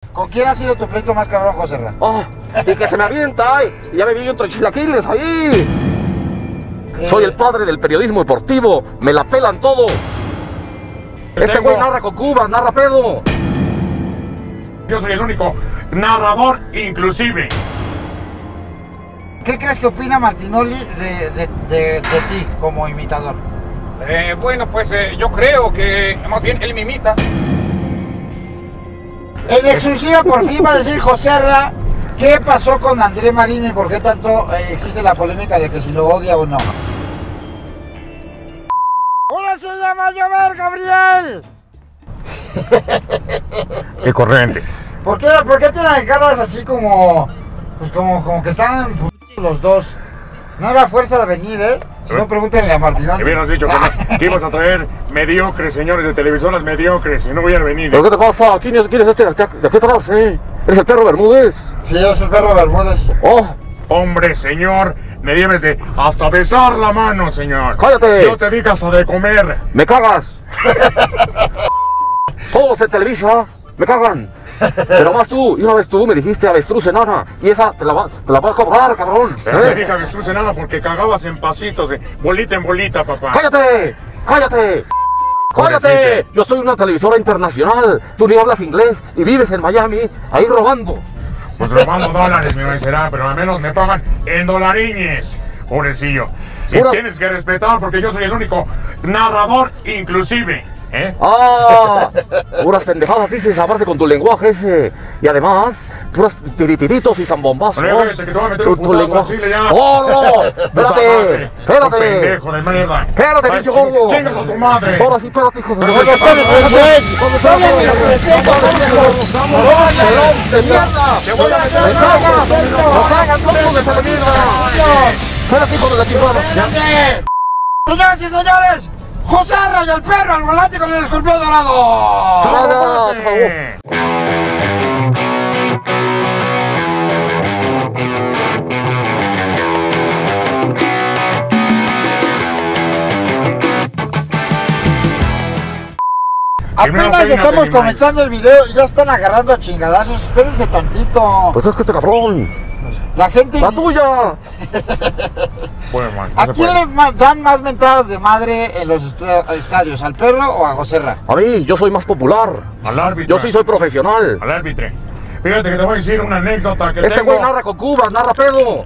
¿Con quién ha sido tu pleito más cabrón, José Ra? Oh, y que se me avienta, y ya me vi entre chilaquiles ahí. Soy el padre del periodismo deportivo, me la pelan todo. Este güey narra con Cuba, narra pedo. Yo soy el único narrador inclusive. ¿Qué crees que opina Martinoli de ti como imitador? Bueno, pues yo creo que más bien él me imita. En exclusiva por fin va a decir José Ra qué pasó con André Marín y por qué tanto existe la polémica de que si lo odia o no. ¡Ahora se llama a llover, Gabriel! Qué corriente. ¿Por qué tienen caras así como... pues como que están los dos? No era fuerza de venir, ¿eh? Si no, pregúntenle a Martinoli. Me hubieras dicho que ibas a traer mediocres, señores de televisoras mediocres, y no hubieran venido. ¿Pero qué te pasa? ¿Quién es este de aquí atrás, ¿Eres el perro Bermúdez? Sí, es el perro Bermúdez. Oh. Hombre, señor, me debes de hasta besar la mano, señor. ¡Cállate! Yo te di hasta de comer. ¡Me cagas! Todos en Televisa me cagan. Pero más tú, y una vez tú me dijiste avestruz enana, y esa te la vas a cobrar, cabrón. Te dije avestruz enana porque cagabas en pasitos, de bolita en bolita, papá. ¡Cállate! ¡Cállate! ¡Cállate! Yo soy una televisora internacional. Tú ni hablas inglés y vives en Miami, ahí robando. Pues robando dólares, mi será, pero al menos me pagan en dolariñes. Pobrecillo. Si tienes que respetar porque yo soy el único narrador inclusive. ¡Ah! Puras pendejadas dices, aparte con tu lenguaje ese. Y además, puras tiritiritos y zambombazos. Tu lenguaje. ¡Oh, no! ¡Espérate! ¡Espérate! ¡Pendejo de mierda! ¡Espérate, pinche gordo! ¡Chingas a tu madre! Ahora sí, espérate, hijo de... ¡Señoras y señores! ¡José Ra y el perro al volante con el escorpión dorado! ¡Saludos, por favor! Apenas estamos comenzando el video y ya están agarrando a chingadazos. Espérense tantito. Pues es que este cabrón. La gente... ¡La tuya! Bueno, man, ¿A quién le dan más mentadas de madre en los estadios? ¿Al perro o a José Ra? A mí, yo soy más popular. Al árbitro. Yo sí soy profesional. Al árbitro. Fíjate que te voy a decir una anécdota que Este güey narra con Cuba, narra pedo.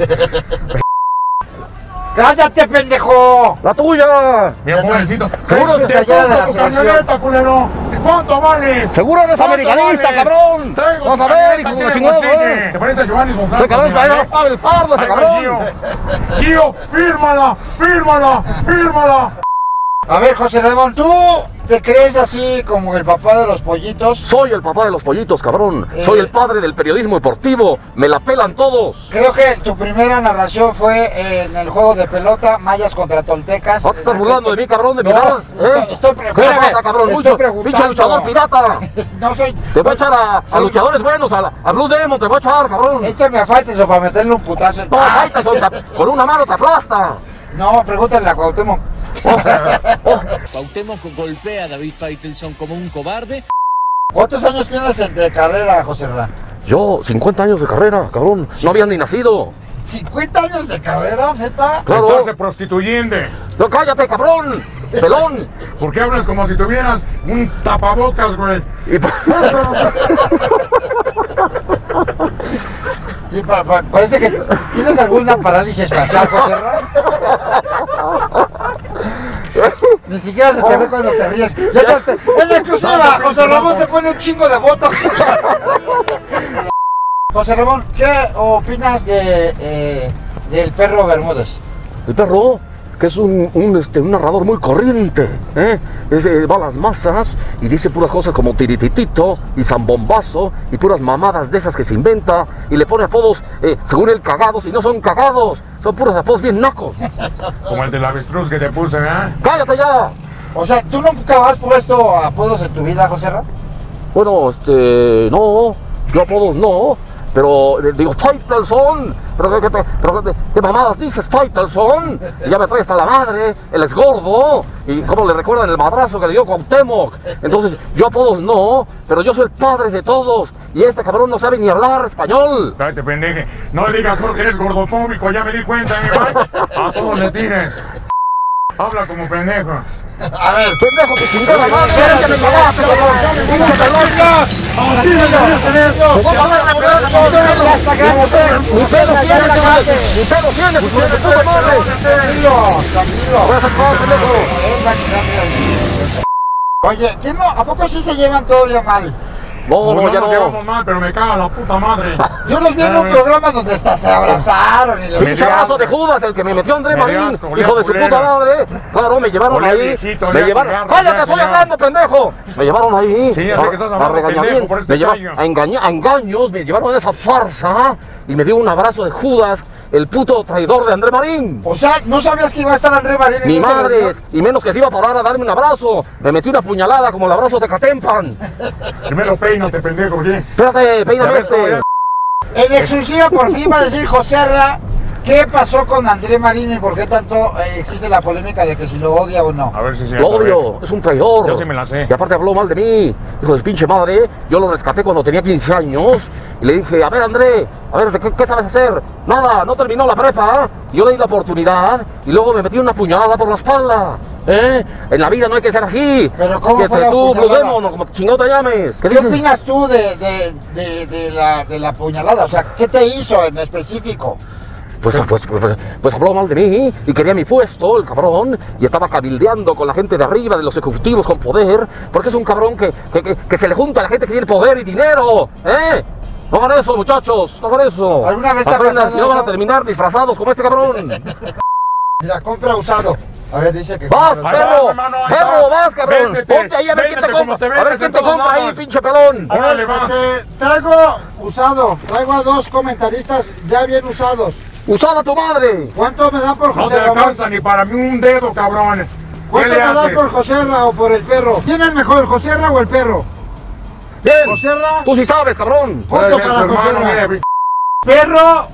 ¡Cállate, pendejo! ¡La tuya! Mi amorcito. Seguro que playera de la selección. Culero. ¿Cuánto vales? Seguro eres americanista, cabrón. Vas a ver, hijo de la chingada. ¿Te parece a Giovanni González? Ese cabrón es el pardo, ese cabrón. Gio, fírmala, fírmala, fírmala. A ver, José Ramón, ¿tú te crees así como el papá de los pollitos? Soy el papá de los pollitos, cabrón. Soy el padre del periodismo deportivo. Me la pelan todos. Creo que tu primera narración fue en el juego de pelota, mayas contra toltecas. ¿No te estás burlando de mí, cabrón, de mi edad? Estoy ¿Qué pasa, cabrón? Pinche luchador pirata. No soy... Te voy a echar a luchadores buenos, a Blue Demon, te voy a echar, cabrón. Échame a Faiteson para meterle un putazo. No, Faiteson, con una mano te aplasta. No, pregúntale a Cuauhtémoc. Cuauhtémoc golpea a David Faitelson como un cobarde. ¿Cuántos años tienes de carrera, José Ra? Yo, 50 años de carrera, cabrón. No había ni nacido. ¿50 años de carrera, neta? Claro. Estás prostituyendo. No, cállate, cabrón. Pelón. ¿Por qué hablas como si tuvieras un tapabocas, güey? Sí, parece que tienes alguna parálisis facial, José Ra. Ni siquiera se te ve cuando te ríes. En exclusiva, José Ramón se pone un chingo de botox. José Ramón, ¿qué opinas del perro Bermúdez? El perro, que es un narrador muy corriente, va a las masas y dice puras cosas como tirititito y zambombazo y puras mamadas de esas que se inventa y le pone apodos, según él, cagados y no son cagados, son puros apodos bien nacos. Como el del avestruz que te puse, ¿verdad? ¡Cállate ya! O sea, ¿tú nunca has puesto apodos en tu vida, José Ra? Bueno, no, yo apodos no, Pero digo, Faitelson, ¿qué mamadas dices, Faitelson? Y ya me trae hasta la madre, él es gordo, y cómo le recuerdan el madrazo que le dio Cuauhtémoc. Entonces, yo a todos no, pero yo soy el padre de todos, y este cabrón no sabe ni hablar español. Cállate, pendeje, no le digas porque eres gordofóbico, ya me di cuenta, a todos le tires. Habla como pendejo. A ver, pendejo, tu chingada madre, ya me cagaste, pinche pelota. Mi pedo tiene, tu puta madre. Tranquilo. Oye, ¿quién no? ¿A poco sí se llevan todavía mal? No, ya nos no. llevamos mal, pero me caga la puta madre. Yo los vi en un programa donde hasta se abrazaron y Pinche chavazo de Judas, el que me metió André Marín, hijo de su puta madre. Claro, me llevaron ahí. Me llevaron. ¡Cállate, estoy hablando, pendejo! Me llevaron ahí. Sí, ya sé que estás hablando, pendejo, por eso me llevaron a engaños, me llevaron a esa farsa y me dio un abrazo de Judas, el puto traidor de André Marín. O sea, ¿no sabías que iba a estar André Marín en Ni esa madres, reunión? y menos que se iba a parar a darme un abrazo. Me metí una puñalada como el abrazo de Catempan. Primero peínate, pendejo, ¿qué? Espérate, peíname este. En exclusiva por fin va a decir Joserra qué pasó con André Marín y por qué tanto existe la polémica de que si lo odia o no. A ver si Lo odio, es un traidor. Yo sí me la sé. Y aparte habló mal de mí, hijo de su pinche madre. Yo lo rescaté cuando tenía 15 años y le dije, a ver André, a ver, ¿qué sabes hacer? Nada, no terminó la prepa. Y yo le di la oportunidad y luego me metí una puñalada por la espalda. En la vida no hay que ser así. Pero ¿cómo que fue la tú, puñalada? Blue como chingado te llames. ¿Qué opinas tú de la puñalada? O sea, ¿qué te hizo en específico? Pues habló mal de mí y quería mi puesto, el cabrón, y estaba cabildeando con la gente de arriba, de los ejecutivos con poder, porque es un cabrón que se le junta a la gente que tiene poder y dinero, No hagan eso, muchachos, no hagan eso. ¿Alguna vez te ha pasado y no van a eso? terminar disfrazados como este cabrón. Mira, compra usado. A ver, dice que ¡Vas, compra perro! usado. hermano, ahí ¡Perro, vas. vas, cabrón! Véndete, Ponte ahí a ver quién te véndete como compra. te A ver vendes quién en te todos compra ahí, lados. pinche pelón. A Órale, ver, vas. traigo usado. Traigo a dos comentaristas ya bien usados. ¡Usada tu madre! ¿Cuánto me da por No José te Ramón? alcanza ni para mí un dedo, cabrón. ¿Qué ¿Cuánto le me da haces? por Joserra o por el perro? ¿Quién es mejor, Joserra o el perro? Bien. Joserra. Tú sí sabes, cabrón. Punto Su para hermano, Joserra. mire, ¿Perro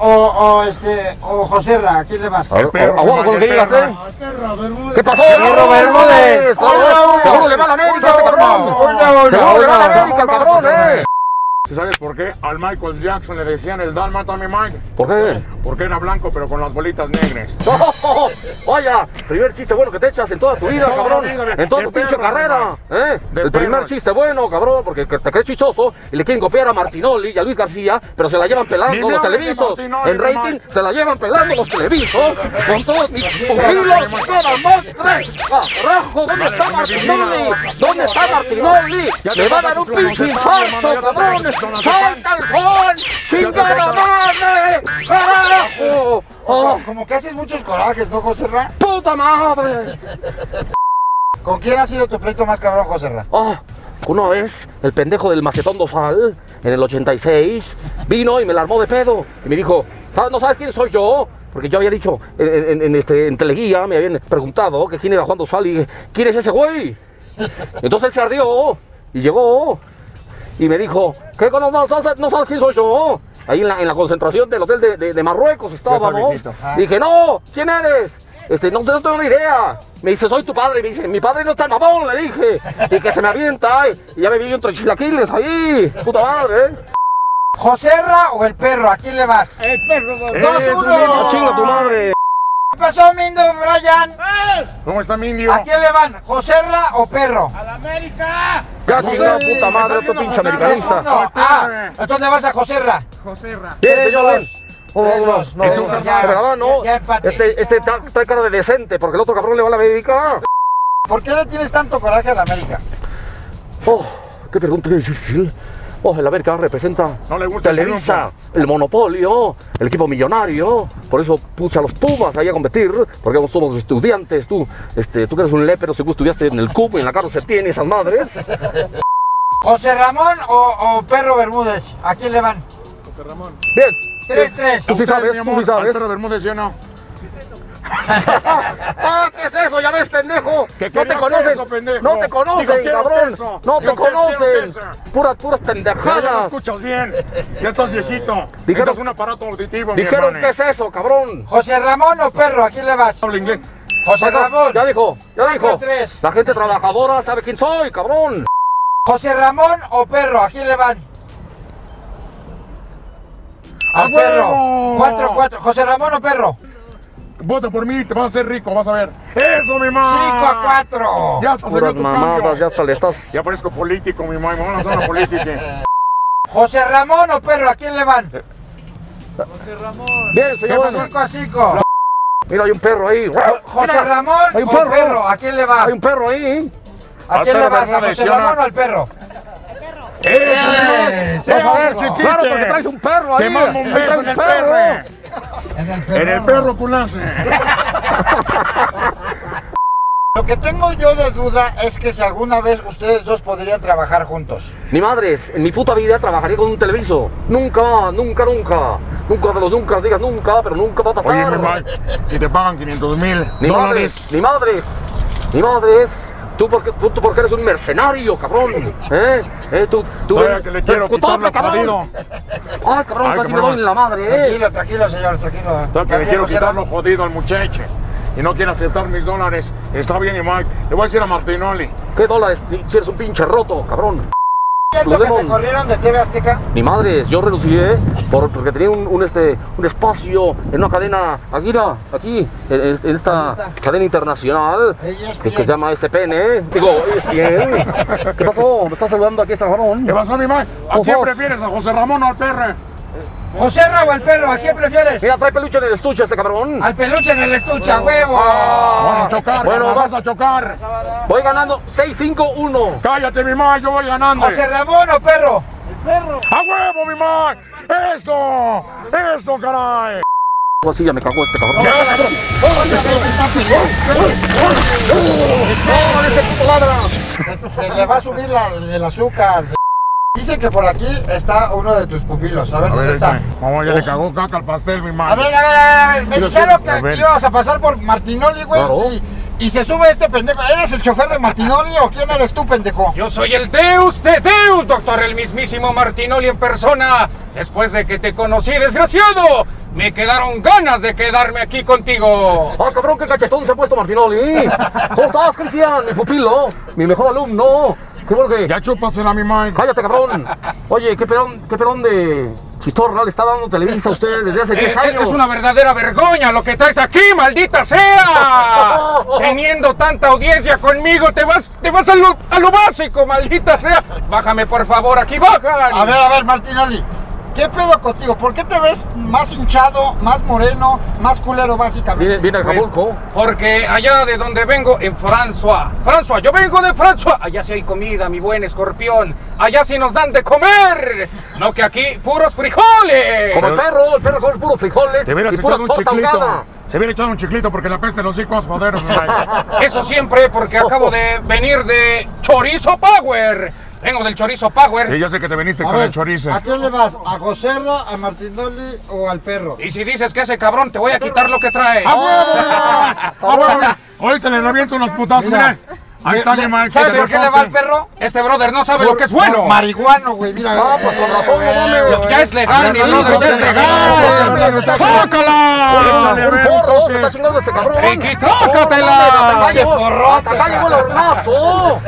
o Joserra? ¿A quién le vas? Aguanta con lo que digas, ¿Qué pasó? Perro Bermúdez. Seguro le va a la América, este cabrón. Seguro le va a la América, el cabrón, ¿Sí sabes por qué al Michael Jackson le decían el dálmata, mi Mike? ¿Por qué? Porque era blanco pero con las bolitas negras. ¡Oh! Vaya, primer chiste bueno que te echas en toda tu vida, No, cabrón. dígame, En toda de tu pinche perros, carrera, de El primer perros. chiste bueno, cabrón, porque te crees chistoso y le quieren copiar a Martinoli y a Luis García, pero se la llevan pelando Ni los me hables de televisos. Martinoli, En mi rating Mike. se la llevan pelando los televisos con todos mis pupilos, nada más tres. ¡Carajo! ¿Dónde está Martinoli? ¿Dónde está Martinoli? Me va a dar un pinche infarto, cabrón. ¡Salta el sol! ¡Chingada madre! ¡Carajo! ¡Oh! Como que haces muchos corajes, ¿no, Joserra? ¡Puta madre! ¿Con quién ha sido tu pleito más cabrón, Joserra? Una vez, el pendejo del Macetón Dosal, en el 86, vino y me la armó de pedo. Y me dijo, ¿no sabes quién soy yo? Porque yo había dicho, en Teleguía, me habían preguntado que quién era Juan Dosal y dije, ¿quién es ese güey? Entonces él se ardió y llegó y me dijo, ¿qué? ¿No sabes quién soy yo? Ahí en la concentración del hotel de Marruecos estábamos. Dije, no, ¿quién eres? No tengo ni idea. Me dice, soy tu padre. Y me dice, mi padre no está mamón, le dije. Y que se me avienta. Y ya me vi entre chilaquiles ahí. Puta madre, ¿Joserra o el perro? ¿A quién le vas? El perro. 2-1. Chinga tu madre. ¿Qué pasó, Mindo, Brian? ¿Cómo está mi indio? ¿A quién le van? ¿Joserra o perro? ¡A la América! Ya chinga puta madre, otro pinche americanista. 3-1. Entonces le vas a Joserra. Bien, señor, 3-2. 3-2. No, 3-2. pero no. Ya empate. Trae cara de decente, porque el otro cabrón le va a la América. ¿Por qué le tienes tanto coraje a la América? Qué pregunta difícil. El América representa No le gusta el Televisa, el monopolio, el equipo millonario. Por eso puse a los Pumas ahí a competir, porque somos estudiantes. Tú que eres un lépero, según estudiaste en el CUP y en la Carlos Septién y esas madres. ¿José Ramón o Perro Bermúdez? ¿A quién le van? Bien. 3-3. Tú sí sabes, mi tú amor, sí sabes. al perro Bermúdez, yo no. ¿Qué es eso? ¿Ya ves, pendejo? ¿Qué No te quería conocen, queso, pendejo? no te conocen, Digo, quiero cabrón. queso. No te Digo, quiero conocen. queso. Puras Ya no pendejadas. escuchas bien. Ya estás viejito. Dijeron- Esto es un aparato auditivo, mi Dijeron, hermano. ¿qué es eso, cabrón? José Ramón o perro, ¿a quién le vas? Habla inglés. José Ramón. Ya dijo, ya dijo. 4-3. La gente trabajadora sabe quién soy, cabrón. José Ramón o perro, ¿a quién le van? ¡A Al perro. huevo! 4-4. José Ramón o perro. Vota por mí, te vas a hacer rico, vas a ver. ¡Eso, mi mamá! 5-4. Ya hasta se Puras vio tu mamadas, cambio. ya hasta le estás. Ya parezco político, mi mamá. Vamos a hacer una política. José Ramón o perro, ¿a quién le van? Bien, señor. 5-5. Mira, hay un perro ahí. José Mira, Ramón hay un o perro. perro, ¿a quién le va? Hay un perro ahí. ¿A Al quién le perro vas? ¿A no José lesiona. Ramón o al perro? ¡Eso! Vamos a ver, chiquito. Claro, porque traes un perro ahí. Te mando un Ahí beso traes en el perro. En el En el perro culace. Lo que tengo yo de duda es que si alguna vez ustedes dos podrían trabajar juntos. Ni madres, en mi puta vida trabajaría con un televiso. Nunca, nunca, nunca. Nunca de los nunca, digas nunca, pero nunca va a pasar. Oye, mi mamá, si te pagan 500,000 Ni dólares. madres, ni madres, ni madres. Tú porque eres un mercenario, cabrón. Tú Todavía que le quiero quitar lo cabrón. jodido. Ay, cabrón, Ay, casi me cabrón. doy en la madre, Tranquilo, tranquilo, señor, tranquilo. Todavía que le quiero José quitar Ramón. lo jodido al muchacho. Y no quiere aceptar mis dólares. Está bien, mi Mike. Le voy a decir a Martinoli. ¿Qué dólares? Si eres un pinche roto, cabrón. ¿Cierto que te Demon. corrieron de TV Azteca? Ni madres, yo renuncié porque tenía un espacio en una cadena aquí, en esta cadena internacional que se llama SPN. Digo, ESPN. ¿Qué pasó? ¿Me estás saludando aquí este cabrón? ¿Qué pasó, mi Mike? ¿A ¿Cómo quién vas? prefieres? ¿A José Ramón o al perro? ¿José Ramón o al perro? ¿A quién prefieres? Mira, trae peluche en el estuche este cabrón. Al peluche en el estuche, a huevo. Vas a chocar, Bueno, vas a chocar. Voy ganando 6-5-1. Cállate, mi Mike, yo voy ganando. ¿José Ramón o perro? ¡A huevo, mi Mike! ¡Eso! ¡Eso, caray! Así ya me cagó este cabrón. ¡Órale, este puto ladra! Se le va a subir el azúcar. Dice que por aquí está uno de tus pupilos. A ver, ¿dónde está? Vamos, ya le cagó caca al pastel, mi A Mike. ver, a ver, a ver. Me dijeron A ver. que íbamos a pasar por Martinoli, güey. Claro. Y se sube este pendejo. ¿Eres el chofer de Martinoli o quién eres tú, pendejo? Yo soy el Deus de Deus, doctor, el mismísimo Martinoli en persona. Después de que te conocí, desgraciado, me quedaron ganas de quedarme aquí contigo. ¡Ah, cabrón, qué cachetón se ha puesto Martinoli! ¿Cómo estás, Cristian? Mi pupilo, mi mejor alumno. ¿Qué bueno que...? Ya chúpasela, mi Mike. ¡Cállate, cabrón! Oye, ¿qué pedón de chistorra le está dando Televisa a usted desde hace 10 años? Es una verdadera vergüenza lo que traes aquí, maldita sea. Teniendo tanta audiencia conmigo, te vas a lo básico, maldita sea. Bájame, por favor, aquí bajan. A ver, Martinoli. ¿Qué pedo contigo? ¿Por qué te ves más hinchado, más moreno, más culero, básicamente? Viene a Acapulco. Porque allá de donde vengo, en François, yo vengo de François, allá sí hay comida, mi buen escorpión, allá sí nos dan de comer, no que aquí puros frijoles. Como el perro come puros frijoles Te hubieras y pura echado un torta chiclito. ahogada. Se hubiera echado un chiclito porque la peste los hijos joderos, mi Mike. Eso siempre porque acabo de venir de Chorizo Power, vengo del Chorizo Power. Sí, ya sé que te viniste A con ver, el chorizo. ¿a quién le vas? ¿A Joserra, a Martinoli o al perro? Y si dices que ese cabrón te voy a quitar lo que trae. ¡A huevo! ¡A huevo! Ahorita le reviento unos putazos, mira. Ahí está, mi Mike. ¿Sabes por qué le va al perro? Este brother no sabe lo que es bueno. Por marihuano, güey, mira. Ah, pues con razón, no mames. Ya es legal, mi brother, ya es legal. ¡Tócala! Un porro, se está chingando este cabrón. Ricky, trócatela. Hasta Che, acá llegó el hornazo.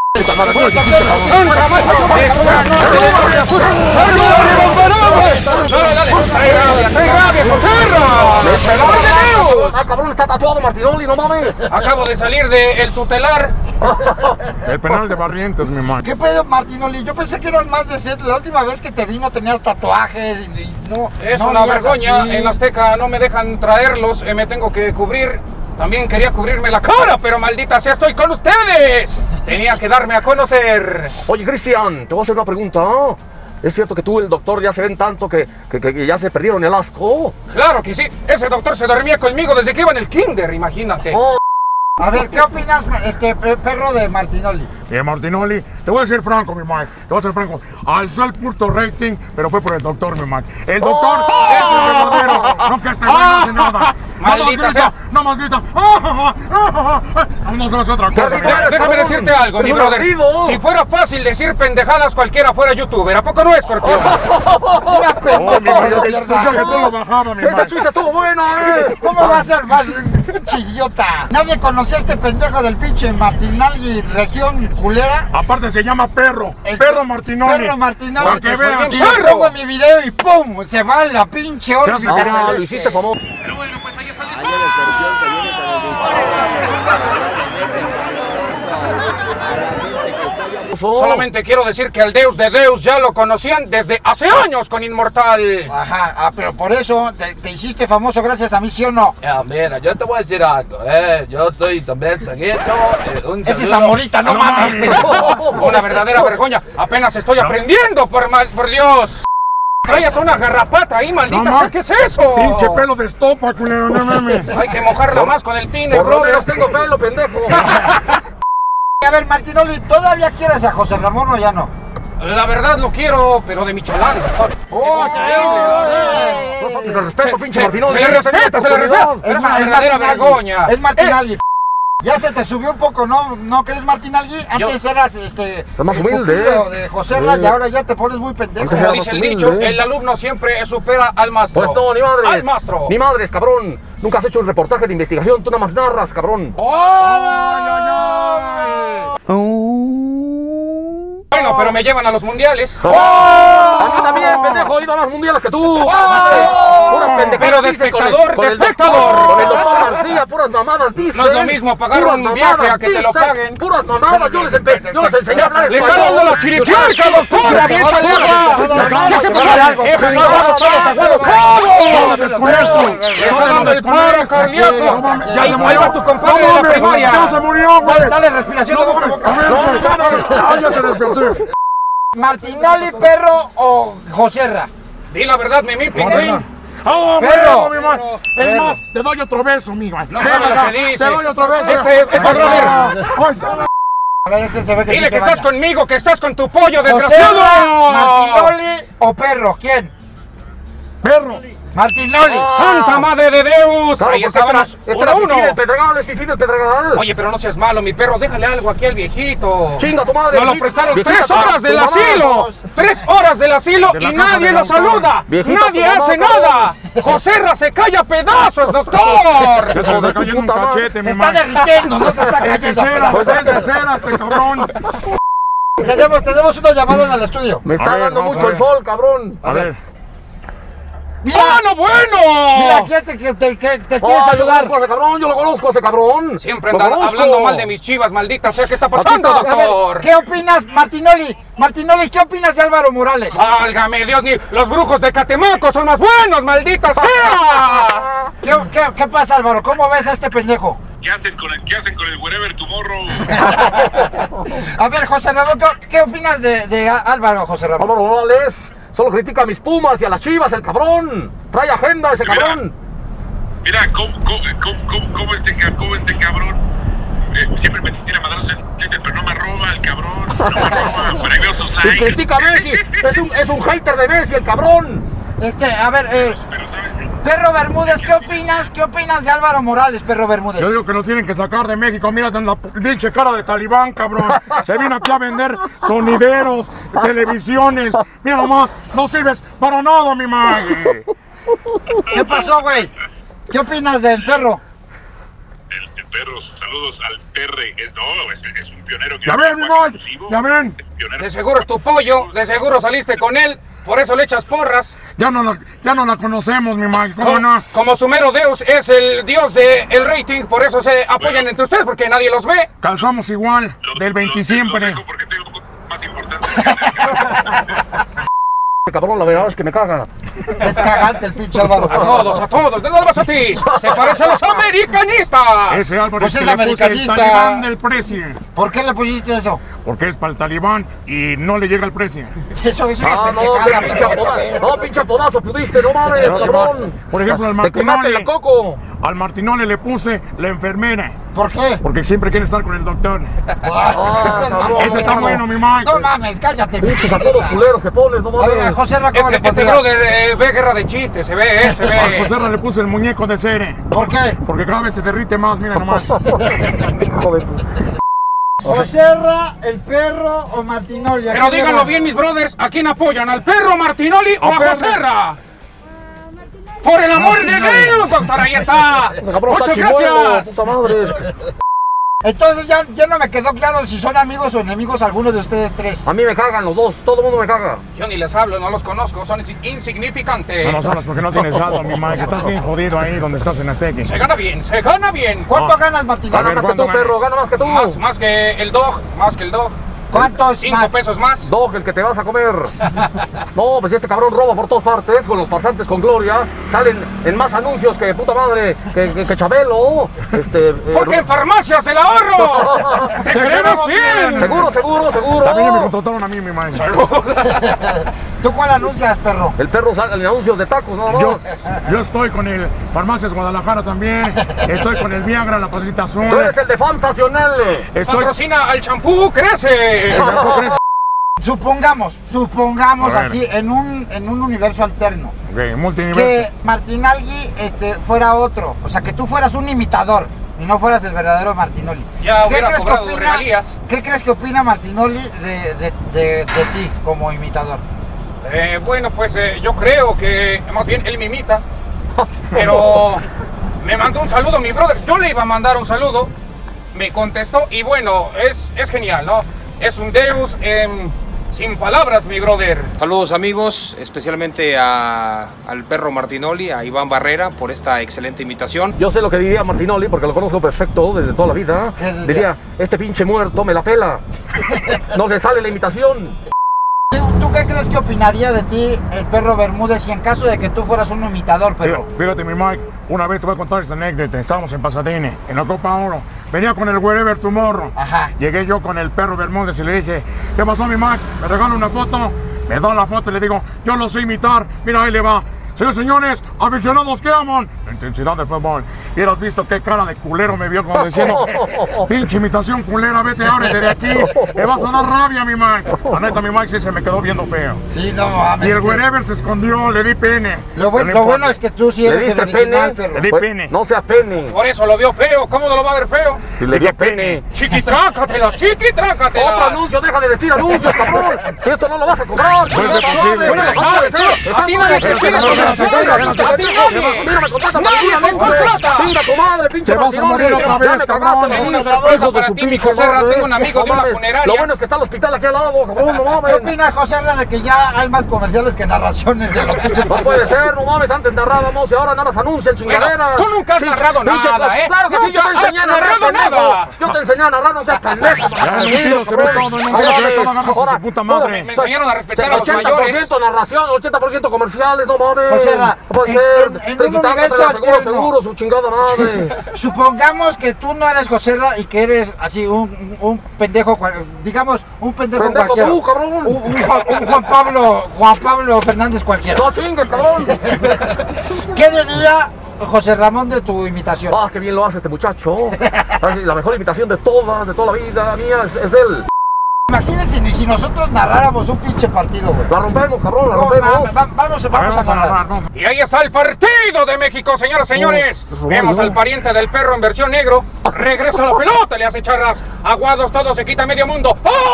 Ah, cabrón, está tatuado Martinoli, no mames. Acabo de salir del tutelar. El penal de Barrientos, mi Mike. ¿Qué pedo, Martinoli? Yo pensé que eras más decente. La última vez que te vi no tenías tatuajes y no. Es no una olías vergüenza. así. En Azteca no me dejan traerlos. Me tengo que cubrir. También quería cubrirme la cara, pero maldita sea, estoy con ustedes. Tenía que darme a conocer. Oye, Cristian, te voy a hacer una pregunta. ¿Es cierto que tú y el doctor ya se ven tanto que ya se perdieron el asco? Claro que sí. Ese doctor se dormía conmigo desde que iba en el kinder, imagínate. Oh. A ver, ¿qué opinas, perro de Martinoli? Y Martinoli, te voy a decir franco, mi Mike. Te voy a decir franco. Alzó el puto rating, pero fue por el doctor, mi Mike. El doctor es el verdadero. No que este güey no hace nada. Maldita sea. No más grita. No sabes otra cosa. Déjame decirte algo, mi brother. Si fuera fácil decir pendejadas, cualquiera fuera youtuber. ¿A poco no, Escorpión? Mira, pendejo, Yo lo bajaba, mi ¡Ese madre. chiste estuvo bueno, ¿Cómo va a ser pinche idiota? Nadie conocía a este pendejo del pinche Martinoli región culera. Aparte se llama Perro. Perro Martinoli. Perro Martinoli. Para que veas. Y lo pongo en mi video y ¡pum! Se va la pinche órbita. Ah, lo celeste. hiciste famoso. Pero bueno, pues ahí está el Ayer el Escorpión que viene con el Solamente quiero decir que al Deus de Deus ya lo conocían desde hace años con Inmortal. Ajá, pero por eso te hiciste famoso gracias a mí, ¿sí o no? Mira, yo te voy a decir algo, yo estoy también siguiendo Ese es Zamorita, no mames. Una verdadera vergüenza. Apenas estoy aprendiendo, por Dios. Traías una garrapata ahí, maldita sea, ¿qué es eso? Pinche pelo de estopa, culero, no mames. Hay que mojarla más con el tiner, Por lo brother. menos tengo pelo, pendejo. A ver, Martinoli, ¿todavía quieres a José Ramón o ya no? La verdad lo quiero, pero de Michelán, mejor. No faltes de respeto, pinche Martinoli. Se le respeta, se le respeta. Es Eres una verdadera vergüenza. Es Martinoli. Ya se te subió un poco, ¿no? ¿No crees Martinoli? Antes eras más humilde, pupilo de José Ra y ahora ya te pones muy pendejo. Antes Como era dice el más dicho, humilde. el alumno siempre supera al maestro. Pues no, ni madres. ¡Al maestro! Ni madres, cabrón. Nunca has hecho un reportaje de investigación, tú nada más narras, cabrón. Bueno, pero me llevan a los mundiales. A mí también, pendejo, he ido a las mundiales que tú. Puras pendejadas Pero de dices espectador, con el de espectador. Con el doctor García, puras mamadas dicen. No es lo mismo pagar Puras un viaje mamadas a que te lo dicen, paguen. Puras mamadas, yo les enseñé a hablar ¡Le español. está dando la chiripiorca, doctor! ¡Avienta Te va a dar algo. ¡Esos aguados todos aguados! ¡Le está dando el paro cardíaco! Ya se Ahí va tu compadre de la primaria. Ya se murió, güey. Dale respiración de boca a boca. Ya se despertó. ¿Martinoli, Perro o José Ra? Di la verdad, Mimi Pingüín. Perro. Mi madre. Es Perro. más, te doy otro beso, amiga. No sabe lo que dice. Te doy otro beso. Este brother. A ver, este se ve que Dile sí que se estás baña. conmigo, que estás con tu pollo, José Ra, desgraciado. Martinoli o Perro, ¿quién? Perro. Martinoli. ¡Santa madre de Deus! Claro, Ahí porque estábamos este era 1-1. Fifi del Pedregal, es Fifi del Pedregal. Oye, pero no seas malo, mi perro, déjale algo aquí al viejito. Chinga tu madre. Nos lo prestaron Viejita, 3 horas tu del mamá. asilo. 3 horas del asilo De la y casa nadie del lo autor. saluda. Viejita, Nadie tu mamá, hace cabrón. nada. Joserra se cae a pedazos, doctor. Se Hijo de está tu cayendo un puta madre. cachete, Se mi está madre. derritiendo, no se está Es de cayendo. cera, pues es de cera este cabrón. Tenemos una llamada en el estudio. Me A está ver, dando vamos a mucho el ver. sol, cabrón. A ver. Mira, ¡Bueno, mira, bueno! ¿quién te quiere Oh, saludar? Yo lo conozco a ese cabrón, yo lo conozco a ese cabrón. Siempre Lo andan conozco. hablando mal de mis chivas, maldita sea. ¿Qué está pasando, Aquí está. A ver, doctor? ¿qué opinas, Martinoli? Martinoli, ¿qué opinas de Álvaro Morales? Válgame Dios, ni los brujos de Catemaco son más buenos, maldita sea. ¿Qué pasa, Álvaro? ¿Cómo ves a este pendejo? ¿Qué hacen con el Wherever Tomorrow? A ver, José Ramón, ¿qué opinas de Álvaro, José Ramón? Álvaro Morales solo critica a mis Pumas y a las Chivas, el cabrón. Trae agenda ese Mira. cabrón. Mira, ¿cómo este cabrón siempre me tira madrazos en Twitter, pero no me roba el cabrón? No me roba, pero ahí veo sus Y likes. critica a Messi. Es un hater de Messi, el cabrón. A ver, Pero, ¿sabes? Perro Bermúdez, ¿qué opinas? ¿Qué opinas de Álvaro Morales, Perro Bermúdez? Yo digo que lo tienen que sacar de México. Mira en la pinche cara de talibán, cabrón. Se vino aquí a vender sonideros, televisiones. Mira nomás, no sirves para nada, mi madre. ¿Qué pasó, güey? ¿Qué opinas del perro? El perro, saludos al Terre. Es un pionero. Que Ya ven, mi madre. Ya ven. Pionero. De seguro es tu pollo, de seguro saliste con él, por eso le echas porras. Ya no la conocemos, mi madre. ¿Cómo no? Como su mero Deus es el dios del rating, por eso se apoyan entre ustedes, porque nadie los ve. Calzamos igual, del 20 siempre. Los dejo porque tengo cosas más importantes que hacer. El cabrón, la verdad es que me caga. Es cagante el pinche Álvaro A Morales. todos, ¿de dónde vas a ti? Se parece a los americanistas. Ese Álvaro Pues que es le puse el americanista. talibán del precio. ¿Por qué le pusiste eso? Porque es para el talibán y no le llega el precio. Eso es una Ah, no, pendejada, pinche apodazo. No, pinche apodazo, pudiste, no mames, cabrón. Por ejemplo, el Te quemaste Martinoli. la coco. Al Martinoli le puse la enfermera. ¿Por qué? Porque siempre quiere estar con el doctor. Ese está bueno, mi Mike. No mames, cállate. Pinches a todos los culeros que pones, no A ver, a mames. José Ra, ¿cómo le Este pondría? brother ve guerra de chistes, se ve, se A ve. José Ra le puse el muñeco de cere. ¿Por qué? Porque cada vez se derrite más, mira nomás. Hijo de tu- José Ra, el perro o Martinoli. ¿A Pero quién le díganlo van? bien, mis brothers, ¿a quién apoyan? ¿Al perro Martinoli o a perro. José Ra? ¡Por el amor de Martinoli. Dios, doctor! ¡Ahí está! Ese cabrón está ¡Muchas chimuelo, gracias! puta madre. Entonces ya no me quedó claro si son amigos o enemigos algunos de ustedes tres. A mí me cagan los dos, todo el mundo me caga. Yo ni les hablo, no los conozco, son insignificantes. No nos hablas porque no tienes saldo, mi Mike. Estás bien jodido ahí donde estás en Azteca. Se gana bien, se gana bien. ¿Cuánto ganas, Martinoli? Gana ver, más que ¿cuándo tú, perro, gana más que tú. Más que el dog, más que el dog. ¿Cuántos 5 más? pesos más. Dog, el que te vas a comer. No, pues este cabrón roba por todas partes, con los farsantes con gloria. Salen en más anuncios que puta madre, que Chabelo. Porque en farmacias del ahorro. ¡Te queremos bien! Seguro, seguro, seguro. También ya me contrataron a mí, mi Mike. ¿Tú cuál anuncias, perro? El perro sale en anuncios de tacos, nada más. Yo estoy con el Farmacias Guadalajara también. Estoy con el Viagra, la pasita azul. Tú eres el de Famsacional. Estoy. Patrocina al champú, crece. Supongamos A ver. así, en un universo alterno, Ok, multiniverso. que Martinoli fuera otro, o sea, que tú fueras un imitador y no fueras el verdadero Martinoli. Ya hubiera cobrado regalías. ¿Qué crees que opina Martinoli de ti como imitador? Bueno, pues yo creo que más bien él me imita. Pero me mandó un saludo mi brother. Yo le iba a mandar un saludo. Me contestó y bueno, es genial, ¿no? Es un Deus sin palabras, mi brother. Saludos amigos, especialmente al perro Martinoli, a Iván Barrera por esta excelente invitación. Yo sé lo que diría Martinoli, porque lo conozco perfecto desde toda la vida. ¿Qué diría? Diría, este pinche muerto me la pela. No le sale la imitación. ¿Tú qué crees que opinaría de ti el perro Bermúdez si en caso de que tú fueras un imitador, perro? Fíjate, mi Mike, una vez te voy a contar esta anécdota. Estábamos en Pasadena, en la Copa Oro. Venía con el Wherever Tomorrow. Ajá. Llegué yo con el perro Bermúdez y le dije, ¿qué pasó, mi Mike? ¿Me regala una foto? Me da la foto y le digo, yo lo sé imitar. Mira, ahí le va. Señores, aficionados que aman la intensidad del fútbol. Y hubieras visto qué cara de culero me vio cuando diciendo, pinche imitación culera, vete, ábrete de aquí. Me vas a dar rabia, mi Mike. La neta, mi Mike sí se me quedó viendo feo. Sí, no mames. Y el que- Wherever se escondió, le di pene. Lo Pero no bueno importa. es que tú sí ¿Le eres el diste original, pene? perro. Le di Pues, pene. no sea pene. Por eso lo vio feo. ¿Cómo no lo va a ver feo? Si le dio pene. Chiquitrácatela, chiquitrácatela. Otro anuncio, deja de decir anuncios, cabrón. Si esto no lo vas a cobrar. No es posible. Tú no lo sabes, ¿eh? A ti nadie te pide espérate, a ti nadie. Mira, me contrata Nadie para te un anuncio. contrata. Chinga tu madre, pinche Te vas a morir otra vez, Ya me cabrón. cagaste, Vamos a hijos grabar eso de para su ti, mi pinche José Ra, madre. tengo un amigo No de una mames. funeraria. Lo bueno es que está el hospital aquí al lado, cabrón, no ¿Qué mames. opina José Ra de que ya hay más comerciales que narraciones de los pinches? No puede ser, no mames, antes narrábamos y ahora nada más anuncian chingaderas. Tú nunca has narrado nada, ¿eh? Claro que sí, yo te Nunca enseñé a has narrar, narrado pendejo. nada. Yo te enseñé a narrar, no seas pendejo. Ya, en un tiro se ve todo, en un tiro se ve todo, agarra su puta madre. Me enseñaron a respetar a los 80% mayores. narración, 80% comerciales, no mames. José Ra, No puede en- ser. en Te un quitaste universo la seguro, alterno. seguro, su chingada madre. Supongamos que tú no eres José Ra y que eres así un pendejo, digamos, un pendejo Pendejo cualquiera. tú, cabrón. Un Juan Pablo Fernández cualquiera. No chingues, cabrón. ¿Qué diría José Ramón de tu imitación? Ah, qué bien lo hace este muchacho. La mejor imitación de toda la vida mía es de él. Imagínense si nosotros narráramos un pinche partido, güey. La rompemos, cabrón, la No, rompemos. vamos a narrar. Y ahí está el partido de México, señoras y señores. Vemos al pariente del perro en versión negro. Regresa la pelota, le hace charras. Aguados, todo se quita medio mundo.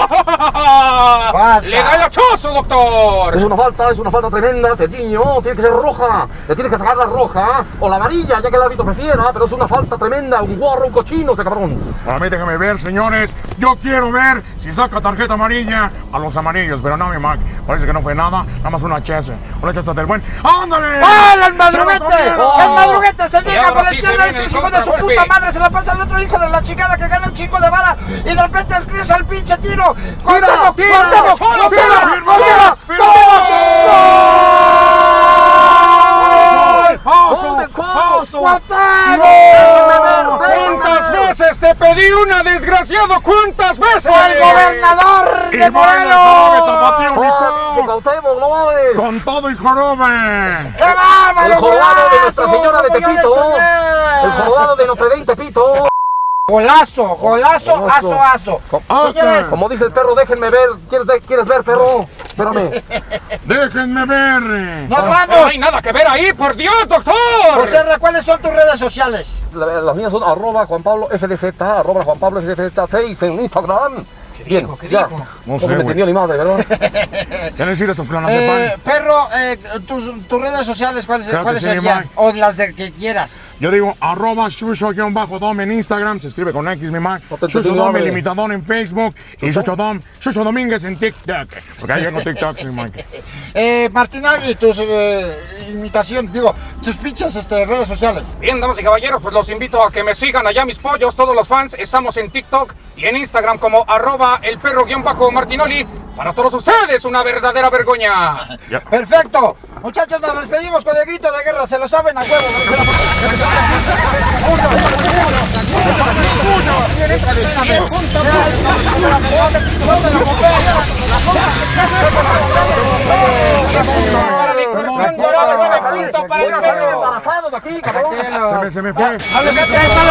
Falta. Le da el hachazo, doctor. Es una falta tremenda, Serginho. Tiene que ser roja. Le tiene que sacar la roja o la amarilla, ya que el árbitro prefiera. Pero es una falta tremenda. Un guarro, un cochino, ese cabrón. A mí déjame ver, señores. Yo quiero ver si saca tarjeta amarilla a los amarillos. Pero no, mi Mac. Parece que no fue nada. Nada más una HS. Una HS del buen. ¡Ándale! ¡Ah, el madruguete! ¡Se lo comieron! ¡El madruguete! Se llega ahora por la sí se izquierda, viene este el hijo de su contragolpe. puta madre, se la pasa al otro hijo de la chingada que gana un chingo de vara y de repente escribes al pinche tiro. ¡Cuauhtémoc! tira, ¡Cuauhtémoc! solo ¡Cuauhtémoc! tira, ¡Cuauhtémoc! firma, ¡Gol! ¡Gol del Cuau! ¡Cuauhtémoc! ¿Cuántas veces te pedí una, desgraciado! ¿Cuántas veces? ¡El gobernador de Morelos! ¡Con todo y jorobe! ¡Qué bárbaro! El jorobado de Nuestra golazo! Señora de Como yo le Tepito. enseñé. El jorobado de Notre Dame Tepito. Golazo, golazo, aso. Señores, Como dice el perro, déjenme ver. ¿Quieres ver, perro? Espérame. ¡Déjenme ver! nos No vamos. hay nada que ver ahí, por Dios, doctor. José R., ¿cuáles son tus redes sociales? Las mías son @JuanPabloFDZ, @JuanPabloFDZ6 en Instagram. Bien, ya. No No sé, me güey. entendió ni madre, ¿verdad? ¿Qué necesitas un clonazepam? Perro, tus redes sociales, ¿cuáles Claro que sí, serían? Mike. O las de que quieras. Yo digo @Shusho_Dom en Instagram, se escribe con X, mi Mac. No te Shusho entendí, Dom, hombre. el imitador en Facebook. Y Shusho Domínguez en TikTok. Porque ahí tengo TikTok, mi Mac. Martinagui, tus imitaciones, tus pinches redes sociales. Bien, damas y caballeros, pues los invito a que me sigan allá, mis pollos, todos los fans. Estamos en TikTok y en Instagram como @elperro_Martinoli. Para todos ustedes, una verdadera vergüenza. Perfecto. Muchachos, nos despedimos con el grito de guerra. Se lo saben a huevo. Embarazado de aquí, cabrón. Tranquilo. Se me fue. No le pegues.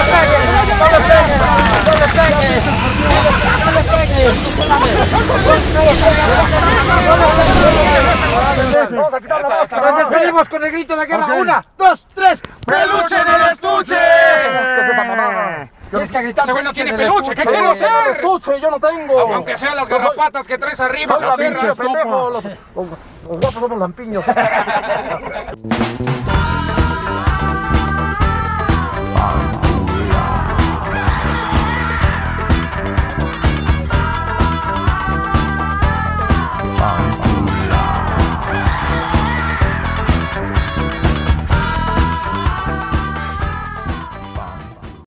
Nos despedimos con el grito de guerra. Ok. 1, 2, 3. ¡Peluche en el estuche! ¿Qué es esa mamada? Tienes que gritar Ese güey no peluche tiene en el peluche, ¿qué estuche. quiero hacer? Estuche, yo no tengo. Aunque sean las garrapatas que traes arriba, Soy la José pinche Ra. pendejo. Los gatos somos lampiños.